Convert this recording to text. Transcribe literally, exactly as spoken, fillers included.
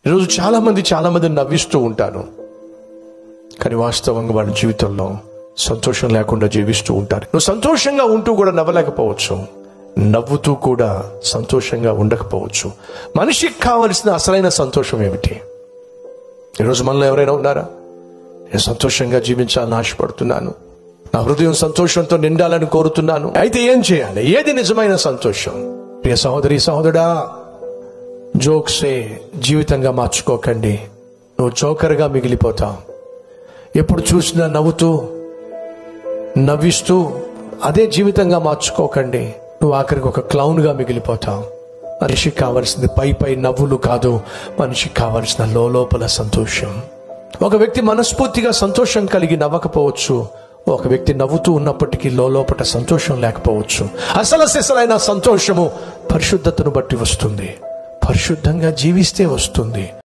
ఈరోజు చాలా మంది చాలా మందిని నవ్విస్తూ ఉంటారు, కానీ వాస్తవంగా వాళ్ళ జీవితంలో సంతోషం లేకుండా జీవిస్తూ ఉంటారు. నువ్వు సంతోషంగా ఉంటూ కూడా నవ్వలేకపోవచ్చు, నవ్వుతూ కూడా సంతోషంగా ఉండకపోవచ్చు. మనిషికి కావలసిన అసలైన సంతోషం ఏమిటి? ఈరోజు మనలో ఎవరైనా ఉన్నారా? నేను సంతోషంగా జీవించాలని ఆశపడుతున్నాను, నా హృదయం సంతోషంతో నిండాలని కోరుతున్నాను. అయితే ఏం చేయాలి? ఏది నిజమైన సంతోషం? ప్రియ సహోదరి సహోదరుడా, జోక్సే జీవితంగా మార్చుకోకండి. నువ్వు జోకర్గా మిగిలిపోతావు. ఎప్పుడు చూసినా నవ్వుతూ నవ్విస్తూ అదే జీవితంగా మార్చుకోకండి. నువ్వు ఆఖరికి ఒక క్లౌన్గా మిగిలిపోతావు. మనిషికి కావలసింది పై పై నవ్వులు కాదు, మనిషికి కావలసిన లోపల సంతోషం. ఒక వ్యక్తి మనస్ఫూర్తిగా సంతోషం కలిగి నవ్వకపోవచ్చు, ఒక వ్యక్తి నవ్వుతూ ఉన్నప్పటికీ లోపల సంతోషం లేకపోవచ్చు. అసలు సిసలైన సంతోషము పరిశుద్ధతను బట్టి వస్తుంది, పరిశుద్ధంగా జీవిస్తే వస్తుంది.